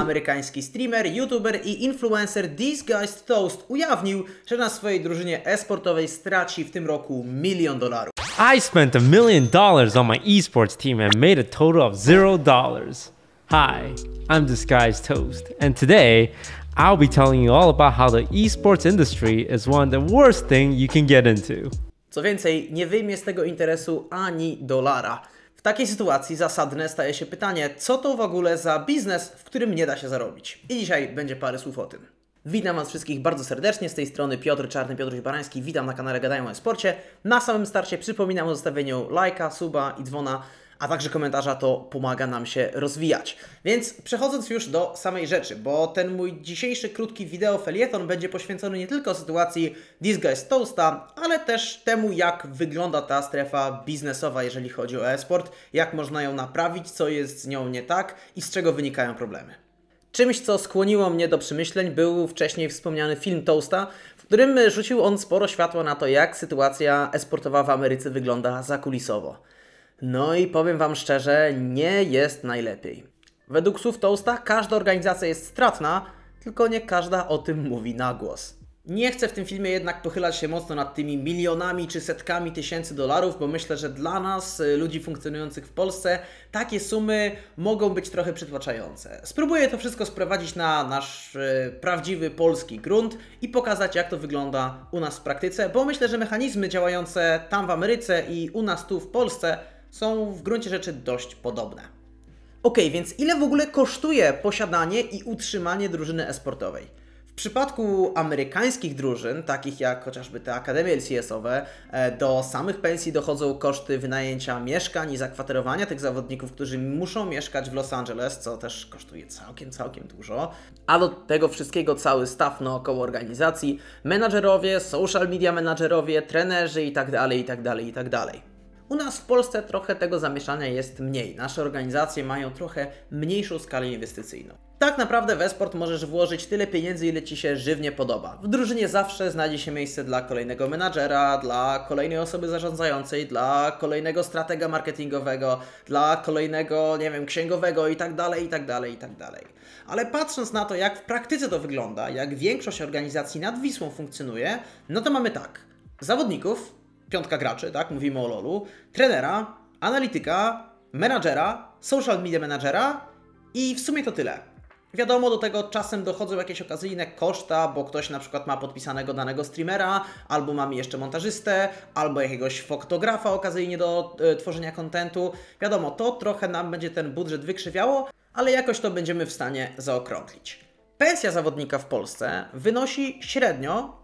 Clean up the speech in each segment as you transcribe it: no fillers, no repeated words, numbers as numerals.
amerykański streamer, youtuber i influencer These Guys Toast ujawnił, że na swojej drużynie e-sportowej straci w tym roku $1 milion. I spent $1 million on my esports team and made a total of $0. Hi, I'm Disguised Toast, and today I'll be telling you all about how the esports industry is one of the worst things you can get into. Co więcej, nie wyjmie z tego interesu ani dolara. W takiej sytuacji zasadne staje się pytanie, co to w ogóle za biznes, w którym nie da się zarobić. I dzisiaj będzie parę słów o tym. Witam Was wszystkich bardzo serdecznie, z tej strony Piotr Czarny, Piotruś Barański, witam na kanale Gadają o Sporcie. Na samym starcie przypominam o zostawieniu lajka, suba i dzwona, a także komentarza, to pomaga nam się rozwijać. Więc przechodząc już do samej rzeczy, bo ten mój dzisiejszy krótki wideo felieton będzie poświęcony nie tylko sytuacji These Guys Toasta, ale też temu, jak wygląda ta strefa biznesowa, jeżeli chodzi o e-sport, jak można ją naprawić, co jest z nią nie tak i z czego wynikają problemy. Czymś, co skłoniło mnie do przemyśleń, był wcześniej wspomniany film Toasta, w którym rzucił on sporo światła na to, jak sytuacja e-sportowa w Ameryce wygląda zakulisowo. No i powiem Wam szczerze, nie jest najlepiej. Według słów Toasta każda organizacja jest stratna, tylko nie każda o tym mówi na głos. Nie chcę w tym filmie jednak pochylać się mocno nad tymi milionami czy setkami tysięcy dolarów, bo myślę, że dla nas, ludzi funkcjonujących w Polsce, takie sumy mogą być trochę przytłaczające. Spróbuję to wszystko sprowadzić na nasz prawdziwy polski grunt i pokazać, jak to wygląda u nas w praktyce, bo myślę, że mechanizmy działające tam w Ameryce i u nas tu w Polsce są w gruncie rzeczy dość podobne. Ok, więc ile w ogóle kosztuje posiadanie i utrzymanie drużyny e-sportowej? W przypadku amerykańskich drużyn, takich jak chociażby te akademie LCS-owe, do samych pensji dochodzą koszty wynajęcia mieszkań i zakwaterowania tych zawodników, którzy muszą mieszkać w Los Angeles, co też kosztuje całkiem dużo. A do tego wszystkiego cały staff naokoło organizacji, menadżerowie, social media menadżerowie, trenerzy itd. U nas w Polsce trochę tego zamieszania jest mniej. Nasze organizacje mają trochę mniejszą skalę inwestycyjną. Tak naprawdę w e-sport możesz włożyć tyle pieniędzy, ile Ci się żywnie podoba. W drużynie zawsze znajdzie się miejsce dla kolejnego menadżera, dla kolejnej osoby zarządzającej, dla kolejnego stratega marketingowego, dla kolejnego, nie wiem, księgowego itd. Ale patrząc na to, jak w praktyce to wygląda, jak większość organizacji nad Wisłą funkcjonuje, no to mamy tak. Zawodników, 5 graczy, tak, mówimy o LoL-u, trenera, analityka, menadżera, social media menadżera i w sumie to tyle. Wiadomo, do tego czasem dochodzą jakieś okazyjne koszta, bo ktoś na przykład ma podpisanego danego streamera, albo mamy jeszcze montażystę, albo jakiegoś fotografa okazyjnie do tworzenia kontentu. Wiadomo, to trochę nam będzie ten budżet wykrzywiało, ale jakoś to będziemy w stanie zaokrąglić. Pensja zawodnika w Polsce wynosi średnio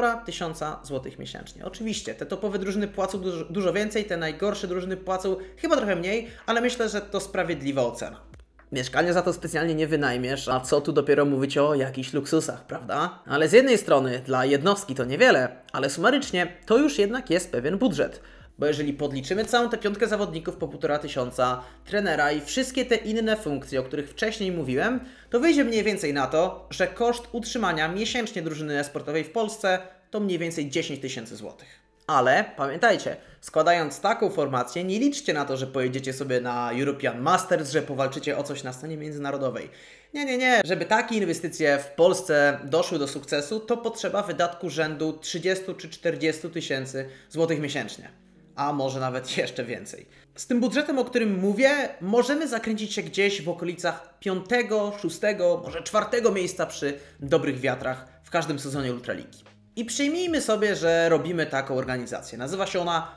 1500 zł miesięcznie. Oczywiście, te topowe drużyny płacą dużo więcej, te najgorsze drużyny płacą chyba trochę mniej, ale myślę, że to sprawiedliwa ocena. Mieszkania za to specjalnie nie wynajmiesz, a co tu dopiero mówić o jakichś luksusach, prawda? Ale z jednej strony dla jednostki to niewiele, ale sumarycznie to już jednak jest pewien budżet. Bo jeżeli podliczymy całą tę 5 zawodników po 1500, trenera i wszystkie te inne funkcje, o których wcześniej mówiłem, to wyjdzie mniej więcej na to, że koszt utrzymania miesięcznie drużyny e-sportowej w Polsce to mniej więcej 10 tysięcy złotych. Ale pamiętajcie, składając taką formację, nie liczcie na to, że pojedziecie sobie na European Masters, że powalczycie o coś na scenie międzynarodowej. Nie. Żeby takie inwestycje w Polsce doszły do sukcesu, to potrzeba wydatku rzędu 30 czy 40 tysięcy złotych miesięcznie. A może nawet jeszcze więcej. Z tym budżetem, o którym mówię, możemy zakręcić się gdzieś w okolicach 5., 6., może 4. miejsca przy dobrych wiatrach w każdym sezonie Ultraligi. I przyjmijmy sobie, że robimy taką organizację. Nazywa się ona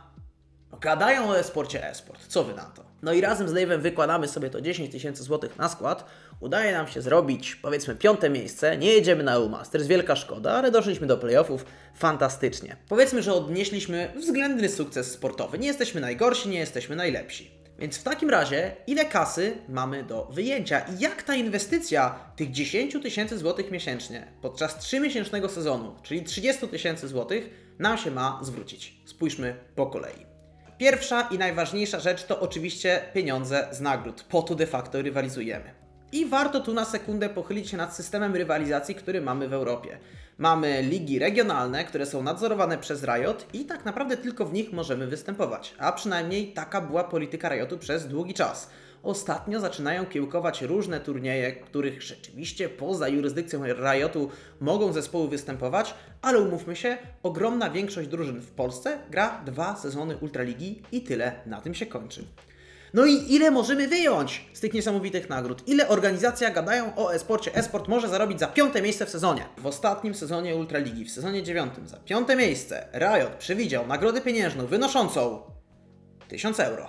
Gadają o e-sporcie e-sport. Co Wy na to? No i razem z Dave'em wykładamy sobie to 10 tysięcy złotych na skład. Udaje nam się zrobić, powiedzmy, 5. miejsce. Nie jedziemy na EU Masters, wielka szkoda, ale doszliśmy do playoffów. Fantastycznie. Powiedzmy, że odnieśliśmy względny sukces sportowy. Nie jesteśmy najgorsi, nie jesteśmy najlepsi. Więc w takim razie, ile kasy mamy do wyjęcia i jak ta inwestycja tych 10 tysięcy złotych miesięcznie podczas 3-miesięcznego sezonu, czyli 30 tysięcy złotych, nam się ma zwrócić? Spójrzmy po kolei. Pierwsza i najważniejsza rzecz to oczywiście pieniądze z nagród. Po to de facto rywalizujemy. I warto tu na sekundę pochylić się nad systemem rywalizacji, który mamy w Europie. Mamy ligi regionalne, które są nadzorowane przez Riot i tak naprawdę tylko w nich możemy występować. A przynajmniej taka była polityka Riotu przez długi czas. ostatnio zaczynają kiełkować różne turnieje, których rzeczywiście poza jurysdykcją Riotu mogą zespoły występować, ale umówmy się, ogromna większość drużyn w Polsce gra 2 sezony Ultraligi i tyle, na tym się kończy. No i ile możemy wyjąć z tych niesamowitych nagród? Ile organizacja gadają o e-sporcie? E-sport może zarobić za 5. miejsce w sezonie. W ostatnim sezonie Ultraligi, w sezonie 9, za 5. miejsce Riot przewidział nagrodę pieniężną wynoszącą 1000 euro.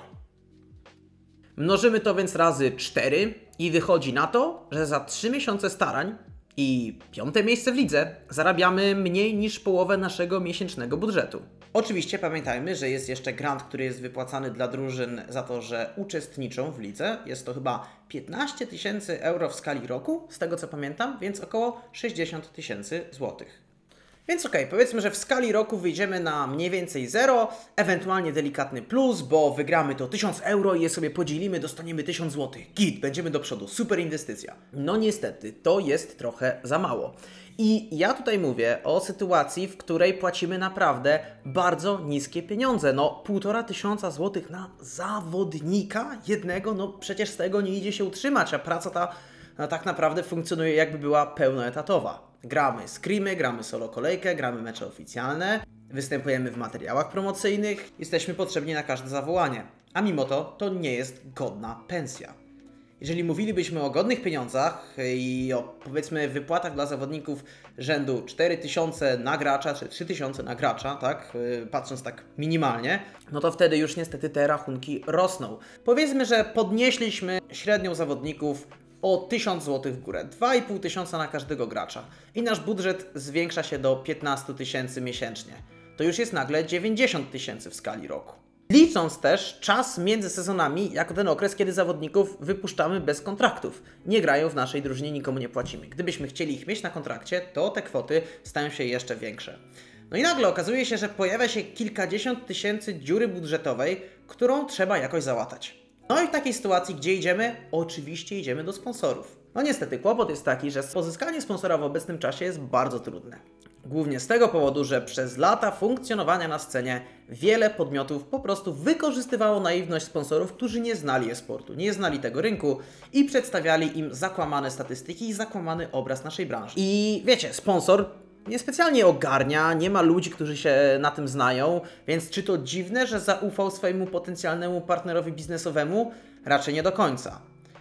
Mnożymy to więc razy 4 i wychodzi na to, że za 3 miesiące starań i 5. miejsce w lidze zarabiamy mniej niż połowę naszego miesięcznego budżetu. Oczywiście pamiętajmy, że jest jeszcze grant, który jest wypłacany dla drużyn za to, że uczestniczą w lidze. Jest to chyba 15 000 euro w skali roku, z tego co pamiętam, więc około 60 000 złotych. Więc okej, powiedzmy, że w skali roku wyjdziemy na mniej więcej 0, ewentualnie delikatny plus, bo wygramy to 1000 euro i je sobie podzielimy, dostaniemy 1000 zł. Git, będziemy do przodu, super inwestycja. No niestety, to jest trochę za mało. I ja tutaj mówię o sytuacji, w której płacimy naprawdę bardzo niskie pieniądze. No 1500 zł na zawodnika jednego, no przecież z tego nie idzie się utrzymać, a praca ta tak naprawdę funkcjonuje jakby była pełnoetatowa. Gramy scrimy, gramy solo kolejkę, gramy mecze oficjalne, występujemy w materiałach promocyjnych, jesteśmy potrzebni na każde zawołanie. A mimo to nie jest godna pensja. Jeżeli mówilibyśmy o godnych pieniądzach i o powiedzmy wypłatach dla zawodników rzędu 4000 na gracza czy 3000 na gracza, tak, patrząc tak minimalnie, no to wtedy już niestety te rachunki rosną. Powiedzmy, że podnieśliśmy średnią zawodników o 1000 zł w górę, 2500 na każdego gracza i nasz budżet zwiększa się do 15 000 miesięcznie. To już jest nagle 90 000 w skali roku. Licząc też czas między sezonami jako ten okres, kiedy zawodników wypuszczamy bez kontraktów. Nie grają w naszej drużynie, nikomu nie płacimy. Gdybyśmy chcieli ich mieć na kontrakcie, to te kwoty stają się jeszcze większe. No i nagle okazuje się, że pojawia się kilkadziesiąt tysięcy dziury budżetowej, którą trzeba jakoś załatać. No i w takiej sytuacji, gdzie idziemy? Oczywiście idziemy do sponsorów. No niestety, kłopot jest taki, że pozyskanie sponsora w obecnym czasie jest bardzo trudne. Głównie z tego powodu, że przez lata funkcjonowania na scenie wiele podmiotów po prostu wykorzystywało naiwność sponsorów, którzy nie znali e-sportu, nie znali tego rynku i przedstawiali im zakłamane statystyki i zakłamany obraz naszej branży. I wiecie, sponsor niespecjalnie ogarnia, nie ma ludzi, którzy się na tym znają, więc czy to dziwne, że zaufał swojemu potencjalnemu partnerowi biznesowemu? Raczej nie do końca.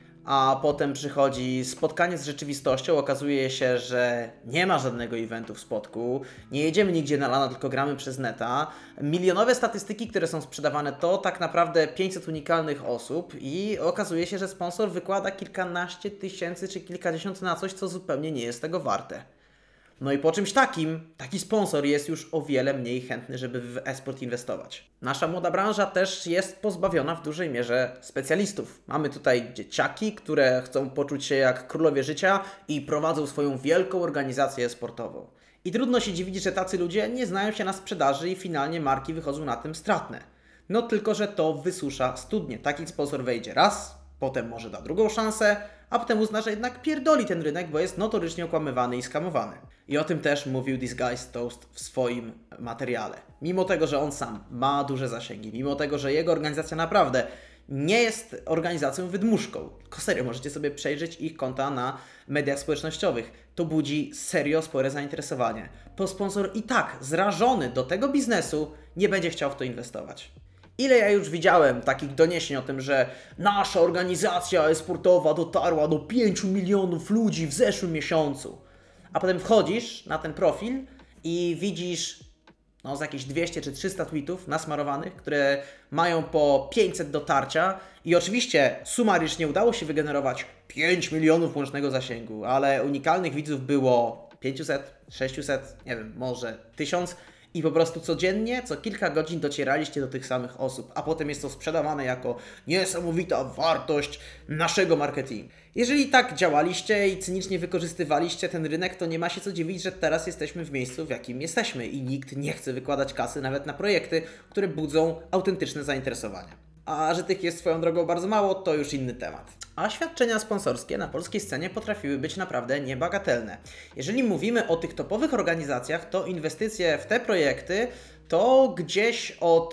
A potem przychodzi spotkanie z rzeczywistością, okazuje się, że nie ma żadnego eventu w Spodku, nie jedziemy nigdzie na LAN, tylko gramy przez neta. Milionowe statystyki, które są sprzedawane, to tak naprawdę 500 unikalnych osób i okazuje się, że sponsor wykłada kilkanaście tysięcy czy kilkadziesiąt na coś, co zupełnie nie jest tego warte. No i po czymś takim, taki sponsor jest już o wiele mniej chętny, żeby w e-sport inwestować. Nasza młoda branża też jest pozbawiona w dużej mierze specjalistów. Mamy tutaj dzieciaki, które chcą poczuć się jak królowie życia i prowadzą swoją wielką organizację e-sportową. I trudno się dziwić, że tacy ludzie nie znają się na sprzedaży i finalnie marki wychodzą na tym stratne. No tylko, że to wysusza studnie. Taki sponsor wejdzie raz, potem może da drugą szansę, a potem uzna, że jednak pierdoli ten rynek, bo jest notorycznie okłamywany i skamowany. I o tym też mówił Disguised Toast w swoim materiale. Mimo tego, że on sam ma duże zasięgi, mimo tego, że jego organizacja naprawdę nie jest organizacją wydmuszką. Tylko serio, możecie sobie przejrzeć ich konta na mediach społecznościowych. To budzi serio spore zainteresowanie. Bo sponsor i tak zrażony do tego biznesu nie będzie chciał w to inwestować. Ile ja już widziałem takich doniesień o tym, że nasza organizacja e-sportowa dotarła do 5 milionów ludzi w zeszłym miesiącu. A potem wchodzisz na ten profil i widzisz z jakieś 200 czy 300 tweetów nasmarowanych, które mają po 500 dotarcia i oczywiście sumarycznie udało się wygenerować 5 milionów łącznego zasięgu, ale unikalnych widzów było 500, 600, nie wiem, może 1000 i po prostu codziennie, co kilka godzin docieraliście do tych samych osób, a potem jest to sprzedawane jako niesamowita wartość naszego marketingu. Jeżeli tak działaliście i cynicznie wykorzystywaliście ten rynek, to nie ma się co dziwić, że teraz jesteśmy w miejscu, w jakim jesteśmy i nikt nie chce wykładać kasy nawet na projekty, które budzą autentyczne zainteresowanie. A że tych jest swoją drogą bardzo mało, to już inny temat. A świadczenia sponsorskie na polskiej scenie potrafiły być naprawdę niebagatelne. Jeżeli mówimy o tych topowych organizacjach, to inwestycje w te projekty to gdzieś od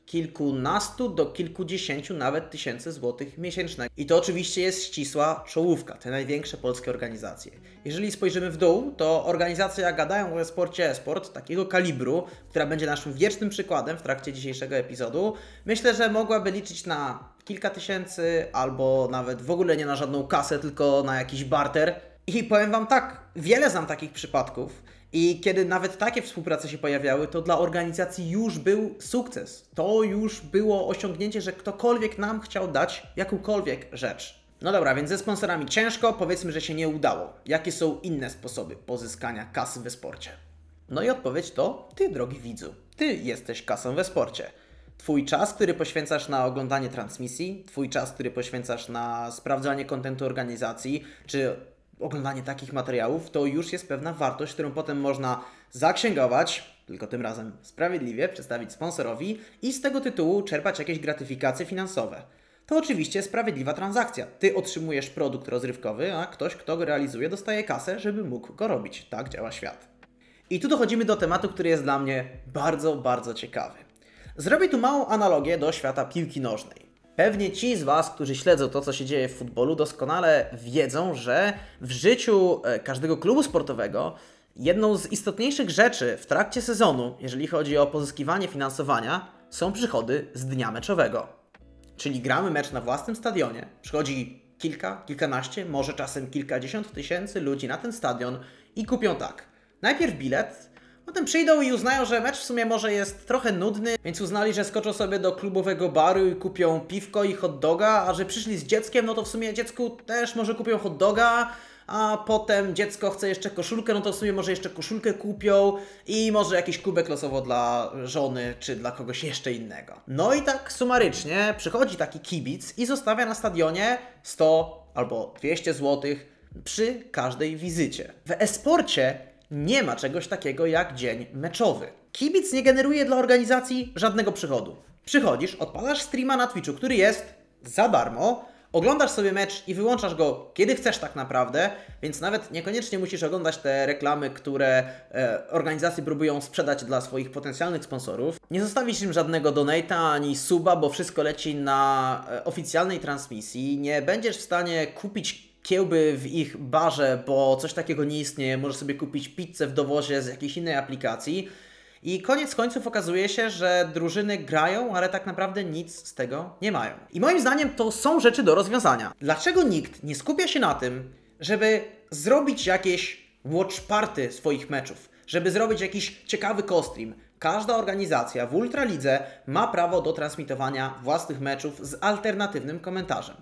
kilkunastu do kilkudziesięciu nawet tysięcy złotych miesięcznie. I to oczywiście jest ścisła czołówka, te największe polskie organizacje. Jeżeli spojrzymy w dół, to organizacja Gadają o e-sporcie e-sport takiego kalibru, która będzie naszym wiecznym przykładem w trakcie dzisiejszego epizodu, myślę, że mogłaby liczyć na kilka tysięcy albo nawet w ogóle nie na żadną kasę, tylko na jakiś barter. I powiem Wam tak, wiele znam takich przypadków i kiedy nawet takie współprace się pojawiały, to dla organizacji już był sukces. To już było osiągnięcie, że ktokolwiek nam chciał dać jakąkolwiek rzecz. No dobra, więc ze sponsorami ciężko, powiedzmy, że się nie udało. Jakie są inne sposoby pozyskania kasy we sporcie? No i odpowiedź to Ty, drogi widzu. Ty jesteś kasą we sporcie. Twój czas, który poświęcasz na oglądanie transmisji, Twój czas, który poświęcasz na sprawdzanie kontentu organizacji, czy oglądanie takich materiałów, to już jest pewna wartość, którą potem można zaksięgować, tylko tym razem sprawiedliwie, przedstawić sponsorowi i z tego tytułu czerpać jakieś gratyfikacje finansowe. To oczywiście sprawiedliwa transakcja. Ty otrzymujesz produkt rozrywkowy, a ktoś, kto go realizuje, dostaje kasę, żeby mógł go robić. Tak działa świat. I tu dochodzimy do tematu, który jest dla mnie bardzo, bardzo ciekawy. Zrobię tu małą analogię do świata piłki nożnej. Pewnie ci z Was, którzy śledzą to, co się dzieje w futbolu, doskonale wiedzą, że w życiu każdego klubu sportowego jedną z istotniejszych rzeczy w trakcie sezonu, jeżeli chodzi o pozyskiwanie finansowania, są przychody z dnia meczowego. Czyli gramy mecz na własnym stadionie, przychodzi kilka, kilkanaście, może czasem kilkadziesiąt tysięcy ludzi na ten stadion i kupią tak. Najpierw bilet, potem przyjdą i uznają, że mecz w sumie może jest trochę nudny, więc uznali, że skoczą sobie do klubowego baru i kupią piwko i hot doga, a że przyszli z dzieckiem, no to w sumie dziecku też może kupią hot doga, a potem dziecko chce jeszcze koszulkę, no to w sumie może jeszcze koszulkę kupią i może jakiś kubek losowo dla żony czy dla kogoś jeszcze innego. No i tak sumarycznie przychodzi taki kibic i zostawia na stadionie 100 albo 200 złotych przy każdej wizycie. W e-sporcie nie ma czegoś takiego jak dzień meczowy. Kibic nie generuje dla organizacji żadnego przychodu. Przychodzisz, odpalasz streama na Twitchu, który jest za darmo, oglądasz sobie mecz i wyłączasz go kiedy chcesz tak naprawdę, więc nawet niekoniecznie musisz oglądać te reklamy, które organizacje próbują sprzedać dla swoich potencjalnych sponsorów. Nie zostawisz im żadnego donata ani suba, bo wszystko leci na oficjalnej transmisji. Nie będziesz w stanie kupić kiełby w ich barze, bo coś takiego nie istnieje. Możesz sobie kupić pizzę w dowozie z jakiejś innej aplikacji. I koniec końców okazuje się, że drużyny grają, ale tak naprawdę nic z tego nie mają. I moim zdaniem to są rzeczy do rozwiązania. Dlaczego nikt nie skupia się na tym, żeby zrobić jakieś watch party swoich meczów? Żeby zrobić jakiś ciekawy co-stream? Każda organizacja w Ultralidze ma prawo do transmitowania własnych meczów z alternatywnym komentarzem.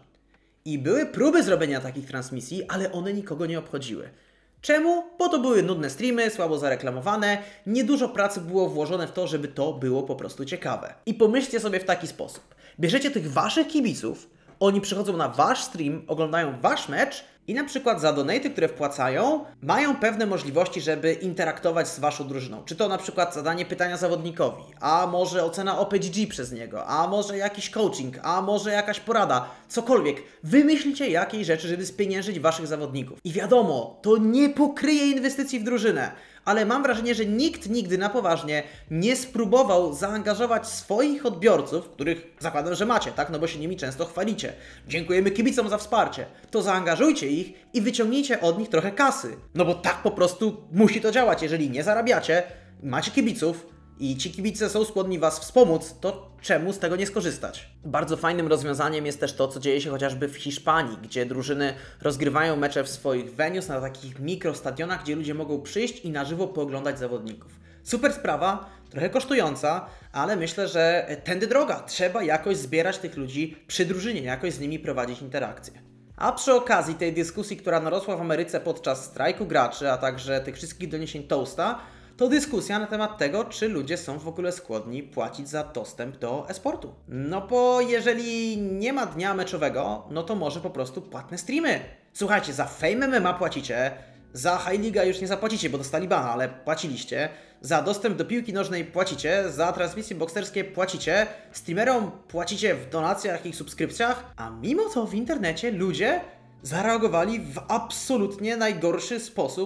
I były próby zrobienia takich transmisji, ale one nikogo nie obchodziły. Czemu? Bo to były nudne streamy, słabo zareklamowane, niedużo pracy było włożone w to, żeby to było po prostu ciekawe. I pomyślcie sobie w taki sposób. Bierzecie tych waszych kibiców, oni przychodzą na wasz stream, oglądają wasz mecz i na przykład za donaty, które wpłacają, mają pewne możliwości, żeby interaktować z waszą drużyną. Czy to na przykład zadanie pytania zawodnikowi, a może ocena OPGG przez niego, a może jakiś coaching, a może jakaś porada, cokolwiek. Wymyślcie jakiejś rzeczy, żeby spieniężyć waszych zawodników. I wiadomo, to nie pokryje inwestycji w drużynę, ale mam wrażenie, że nikt nigdy na poważnie nie spróbował zaangażować swoich odbiorców, których zakładam, że macie, tak? No bo się nimi często chwalicie. Dziękujemy kibicom za wsparcie. To zaangażujcie ich i wyciągnijcie od nich trochę kasy. No bo tak po prostu musi to działać. Jeżeli nie zarabiacie, macie kibiców i ci kibice są skłonni was wspomóc, to czemu z tego nie skorzystać? Bardzo fajnym rozwiązaniem jest też to, co dzieje się chociażby w Hiszpanii, gdzie drużyny rozgrywają mecze w swoich venues na takich mikrostadionach, gdzie ludzie mogą przyjść i na żywo pooglądać zawodników. Super sprawa, trochę kosztująca, ale myślę, że tędy droga. Trzeba jakoś zbierać tych ludzi przy drużynie, jakoś z nimi prowadzić interakcje. A przy okazji tej dyskusji, która narosła w Ameryce podczas strajku graczy, a także tych wszystkich doniesień Toasta, to dyskusja na temat tego, czy ludzie są w ogóle skłonni płacić za dostęp do e-sportu. No bo jeżeli nie ma dnia meczowego, no to może po prostu płatne streamy. Słuchajcie, za Fame MMA płacicie, za High Liga już nie zapłacicie, bo dostali bana, ale płaciliście. Za dostęp do piłki nożnej płacicie, za transmisje bokserskie płacicie, streamerom płacicie w donacjach i subskrypcjach, a mimo to w internecie ludzie zareagowali w absolutnie najgorszy sposób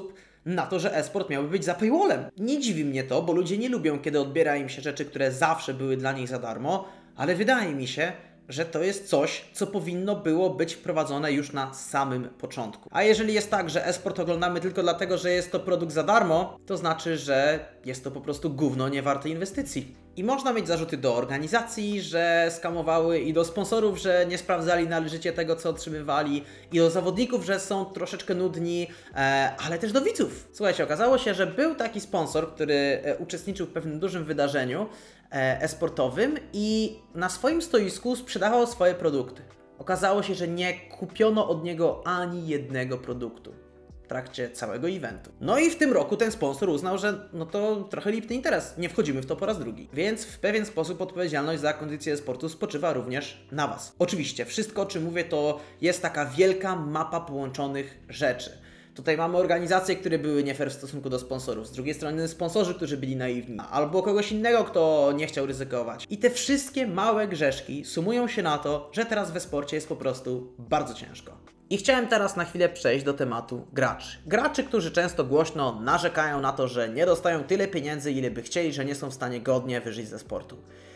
na to, że e-sport miałby być za paywallem. Nie dziwi mnie to, bo ludzie nie lubią, kiedy odbiera im się rzeczy, które zawsze były dla nich za darmo, ale wydaje mi się, że to jest coś, co powinno było być wprowadzone już na samym początku. A jeżeli jest tak, że e-sport oglądamy tylko dlatego, że jest to produkt za darmo, to znaczy, że jest to po prostu gówno nie warte inwestycji. I można mieć zarzuty do organizacji, że skamowały, i do sponsorów, że nie sprawdzali należycie tego, co otrzymywali, i do zawodników, że są troszeczkę nudni, ale też do widzów. Słuchajcie, okazało się, że był taki sponsor, który uczestniczył w pewnym dużym wydarzeniu e-sportowym i na swoim stoisku sprzedawał swoje produkty. Okazało się, że nie kupiono od niego ani jednego produktu w trakcie całego eventu. No i w tym roku ten sponsor uznał, że no to trochę lipny interes, nie wchodzimy w to po raz drugi. Więc w pewien sposób odpowiedzialność za kondycję sportu spoczywa również na Was. Oczywiście, wszystko o czym mówię to jest taka wielka mapa połączonych rzeczy. Tutaj mamy organizacje, które były nie fair w stosunku do sponsorów. Z drugiej strony sponsorzy, którzy byli naiwni. Albo kogoś innego, kto nie chciał ryzykować. I te wszystkie małe grzeszki sumują się na to, że teraz we sporcie jest po prostu bardzo ciężko. I chciałem teraz na chwilę przejść do tematu graczy. Graczy, którzy często głośno narzekają na to, że nie dostają tyle pieniędzy, ile by chcieli, że nie są w stanie godnie wyżyć ze sportu.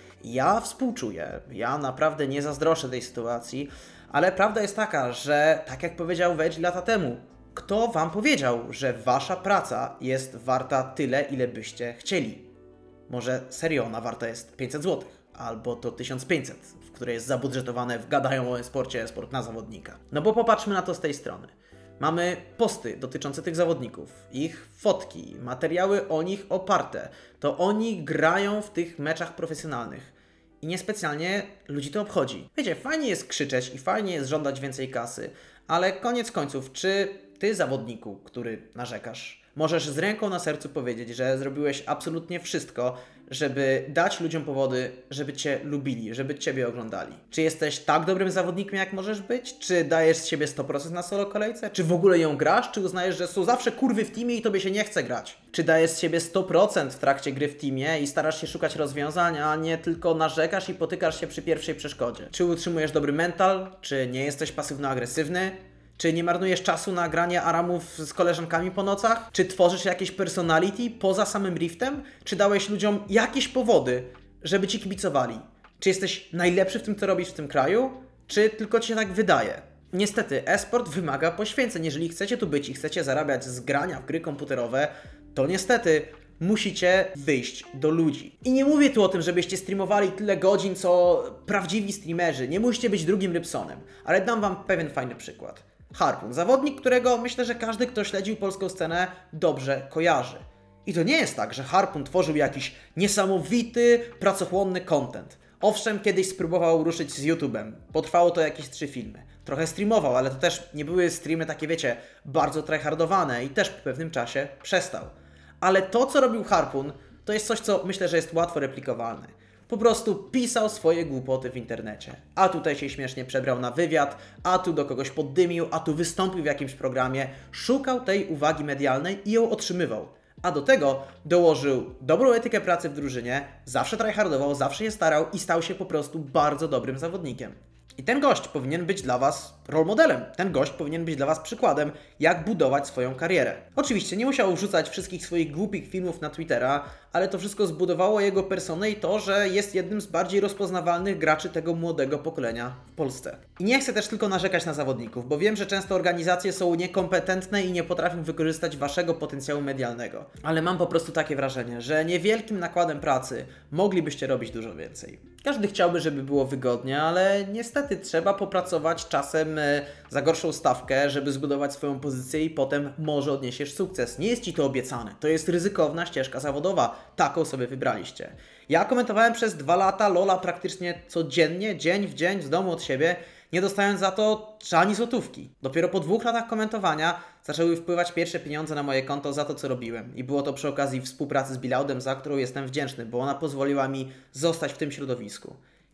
Ja współczuję, ja naprawdę nie zazdroszczę tej sytuacji, ale prawda jest taka, że tak jak powiedział Wedge lata temu, kto Wam powiedział, że Wasza praca jest warta tyle, ile byście chcieli? Może serio ona warta jest 500 zł, albo to 1500, w które jest zabudżetowane w Gadają o e-sporcie, e-sport na zawodnika. No bo popatrzmy na to z tej strony. Mamy posty dotyczące tych zawodników, ich fotki, materiały o nich oparte. To oni grają w tych meczach profesjonalnych. I niespecjalnie ludzi to obchodzi. Wiecie, fajnie jest krzyczeć i fajnie jest żądać więcej kasy, ale koniec końców, czy Ty, zawodniku, który narzekasz, możesz z ręką na sercu powiedzieć, że zrobiłeś absolutnie wszystko, żeby dać ludziom powody, żeby Cię lubili, żeby Ciebie oglądali? Czy jesteś tak dobrym zawodnikiem, jak możesz być? Czy dajesz z siebie 100% na solo kolejce? Czy w ogóle ją grasz? Czy uznajesz, że są zawsze kurwy w teamie i Tobie się nie chce grać? Czy dajesz z siebie 100% w trakcie gry w teamie i starasz się szukać rozwiązań, a nie tylko narzekasz i potykasz się przy pierwszej przeszkodzie? Czy utrzymujesz dobry mental? Czy nie jesteś pasywno-agresywny? Czy nie marnujesz czasu na granie aramów z koleżankami po nocach? Czy tworzysz jakieś personality poza samym Riftem? Czy dałeś ludziom jakieś powody, żeby Ci kibicowali? Czy jesteś najlepszy w tym, co robisz w tym kraju? Czy tylko Ci się tak wydaje? Niestety, e-sport wymaga poświęceń. Jeżeli chcecie tu być i chcecie zarabiać z grania w gry komputerowe, to niestety musicie wyjść do ludzi. I nie mówię tu o tym, żebyście streamowali tyle godzin, co prawdziwi streamerzy. Nie musicie być drugim Rybsonem. Ale dam Wam pewien fajny przykład. Harpun, zawodnik, którego myślę, że każdy, kto śledził polską scenę, dobrze kojarzy. I to nie jest tak, że Harpun tworzył jakiś niesamowity, pracochłonny content. Owszem, kiedyś spróbował ruszyć z YouTube'em. Potrwało to jakieś 3 filmy. Trochę streamował, ale to też nie były streamy takie, wiecie, bardzo tryhardowane i też po pewnym czasie przestał. Ale to, co robił Harpun, to jest coś, co myślę, że jest łatwo replikowalne. Po prostu pisał swoje głupoty w internecie. A tutaj się śmiesznie przebrał na wywiad, a tu do kogoś poddymił, a tu wystąpił w jakimś programie. Szukał tej uwagi medialnej i ją otrzymywał. A do tego dołożył dobrą etykę pracy w drużynie, zawsze tryhardował, zawsze się starał i stał się po prostu bardzo dobrym zawodnikiem. I ten gość powinien być dla Was role modelem. Ten gość powinien być dla Was przykładem, jak budować swoją karierę. Oczywiście nie musiał wrzucać wszystkich swoich głupich filmów na Twittera, ale to wszystko zbudowało jego personę i to, że jest jednym z bardziej rozpoznawalnych graczy tego młodego pokolenia w Polsce. I nie chcę też tylko narzekać na zawodników, bo wiem, że często organizacje są niekompetentne i nie potrafią wykorzystać Waszego potencjału medialnego. Ale mam po prostu takie wrażenie, że niewielkim nakładem pracy moglibyście robić dużo więcej. Każdy chciałby, żeby było wygodnie, ale niestety trzeba popracować czasem za gorszą stawkę, żeby zbudować swoją pozycję i potem może odniesiesz sukces. Nie jest Ci to obiecane. To jest ryzykowna ścieżka zawodowa. Taką sobie wybraliście. Ja komentowałem przez 2 lata LoL'a praktycznie codziennie, dzień w dzień, z domu od siebie, nie dostając za to ani złotówki. Dopiero po 2 latach komentowania zaczęły wpływać pierwsze pieniądze na moje konto za to, co robiłem. I było to przy okazji współpracy z Bilaudem, za którą jestem wdzięczny, bo ona pozwoliła mi zostać w tym środowisku.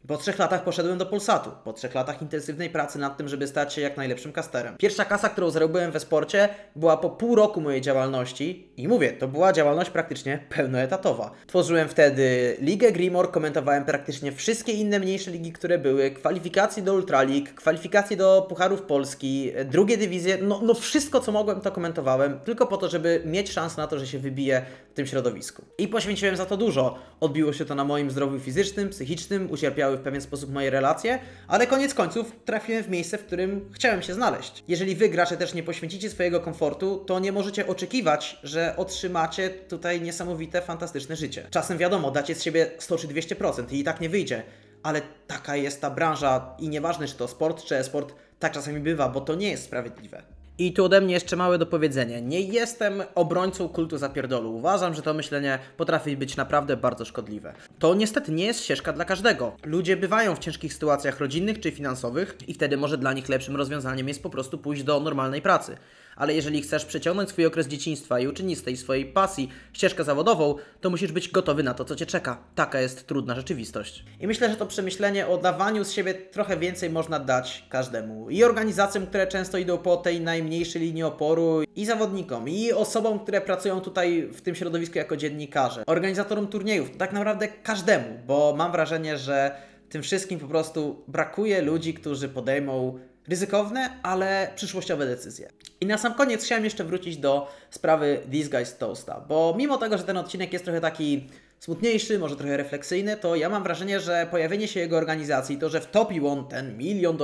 Po 3 latach poszedłem do Polsatu. Po 3 latach intensywnej pracy nad tym, żeby stać się jak najlepszym casterem. Pierwsza kasa, którą zarobiłem we sporcie, była po pół roku mojej działalności i mówię, to była działalność praktycznie pełnoetatowa. Tworzyłem wtedy Ligę Grimor, komentowałem praktycznie wszystkie inne mniejsze ligi, które były, kwalifikacje do Ultra League, kwalifikacje do Pucharów Polski, drugie dywizje, no wszystko co mogłem to komentowałem, tylko po to, żeby mieć szansę na to, że się wybiję w tym środowisku. I poświęciłem za to dużo. Odbiło się to na moim zdrowiu fizycznym, psychicznym, ucierpiały w pewien sposób moje relacje, ale koniec końców trafiłem w miejsce, w którym chciałem się znaleźć. Jeżeli wy, gracze, też nie poświęcicie swojego komfortu, to nie możecie oczekiwać, że otrzymacie tutaj niesamowite, fantastyczne życie. Czasem wiadomo, dacie z siebie 100 czy 200% i tak nie wyjdzie, ale taka jest ta branża i nieważne, czy to sport, czy e-sport, tak czasami bywa, bo to nie jest sprawiedliwe. I tu ode mnie jeszcze małe dopowiedzenie. Nie jestem obrońcą kultu zapierdolu. Uważam, że to myślenie potrafi być naprawdę bardzo szkodliwe. To niestety nie jest ścieżka dla każdego. Ludzie bywają w ciężkich sytuacjach rodzinnych czy finansowych i wtedy może dla nich lepszym rozwiązaniem jest po prostu pójść do normalnej pracy. Ale jeżeli chcesz przeciągnąć swój okres dzieciństwa i uczynić z tej swojej pasji ścieżkę zawodową, to musisz być gotowy na to, co Cię czeka. Taka jest trudna rzeczywistość. I myślę, że to przemyślenie o dawaniu z siebie trochę więcej można dać każdemu. I organizacjom, które często idą po tej najmniejszej linii oporu, i zawodnikom, i osobom, które pracują tutaj w tym środowisku jako dziennikarze, organizatorom turniejów, tak naprawdę każdemu, bo mam wrażenie, że tym wszystkim po prostu brakuje ludzi, którzy podejmą ryzykowne, ale przyszłościowe decyzje. I na sam koniec chciałem jeszcze wrócić do sprawy These Guys Toasta, bo mimo tego, że ten odcinek jest trochę taki smutniejszy, może trochę refleksyjny, to ja mam wrażenie, że pojawienie się jego organizacji, to, że wtopił on ten $1 milion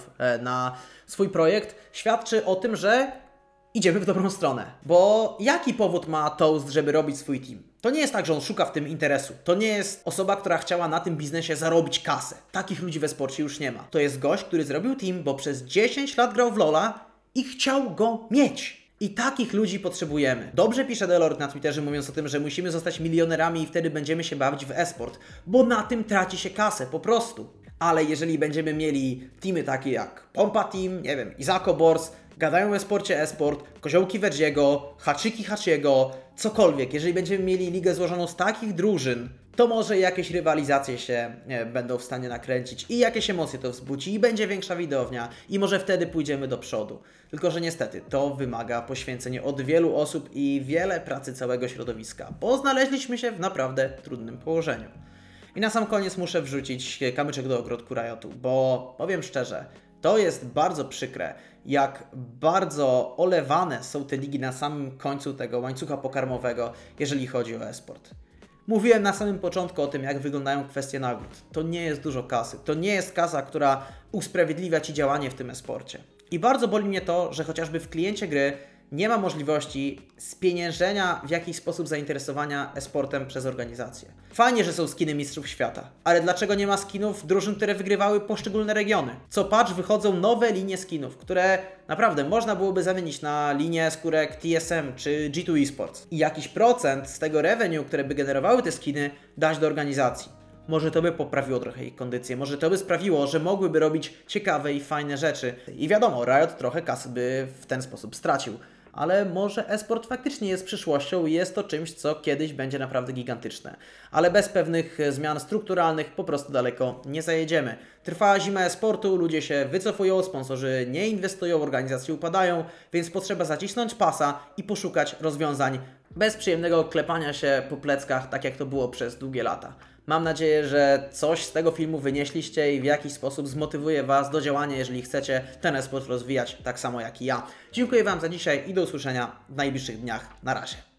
na swój projekt, świadczy o tym, że idziemy w dobrą stronę. Bo jaki powód ma Toast, żeby robić swój team? To nie jest tak, że on szuka w tym interesu. To nie jest osoba, która chciała na tym biznesie zarobić kasę. Takich ludzi we sporcie już nie ma. To jest gość, który zrobił team, bo przez 10 lat grał w LoL'a i chciał go mieć. I takich ludzi potrzebujemy. Dobrze pisze Delord na Twitterze, mówiąc o tym, że musimy zostać milionerami i wtedy będziemy się bawić w e-sport, bo na tym traci się kasę, po prostu. Ale jeżeli będziemy mieli teamy takie jak Pompa Team, nie wiem, Izako Bors, gadają o sporcie e-sport, Koziołki Verdziego, Haczyki Hachiego, cokolwiek. Jeżeli będziemy mieli ligę złożoną z takich drużyn, to może jakieś rywalizacje się będą w stanie nakręcić i jakieś emocje to wzbudzi i będzie większa widownia i może wtedy pójdziemy do przodu. Tylko że niestety to wymaga poświęcenia od wielu osób i wiele pracy całego środowiska, bo znaleźliśmy się w naprawdę trudnym położeniu. I na sam koniec muszę wrzucić kamyczek do ogrodku Riotu, bo powiem szczerze, to jest bardzo przykre, jak bardzo olewane są te ligi na samym końcu tego łańcucha pokarmowego, jeżeli chodzi o e-sport. Mówiłem na samym początku o tym, jak wyglądają kwestie nagród. To nie jest dużo kasy. To nie jest kasa, która usprawiedliwia Ci działanie w tym e-sporcie. I bardzo boli mnie to, że chociażby w kliencie gry nie ma możliwości spieniężenia w jakiś sposób zainteresowania e-sportem przez organizację. Fajnie, że są skiny mistrzów świata, ale dlaczego nie ma skinów drużyn, które wygrywały poszczególne regiony? Co patch wychodzą nowe linie skinów, które naprawdę można byłoby zamienić na linię skórek TSM czy G2 Esports. I jakiś procent z tego revenue, które by generowały te skiny, dać do organizacji. Może to by poprawiło trochę ich kondycję, może to by sprawiło, że mogłyby robić ciekawe i fajne rzeczy. I wiadomo, Riot trochę kasy by w ten sposób stracił. Ale może e-sport faktycznie jest przyszłością i jest to czymś, co kiedyś będzie naprawdę gigantyczne. Ale bez pewnych zmian strukturalnych po prostu daleko nie zajedziemy. Trwa zima e-sportu, ludzie się wycofują, sponsorzy nie inwestują, organizacje upadają, więc potrzeba zacisnąć pasa i poszukać rozwiązań bez przyjemnego klepania się po pleckach, tak jak to było przez długie lata. Mam nadzieję, że coś z tego filmu wynieśliście i w jakiś sposób zmotywuje Was do działania, jeżeli chcecie ten e-sport rozwijać tak samo jak i ja. Dziękuję Wam za dzisiaj i do usłyszenia w najbliższych dniach. Na razie.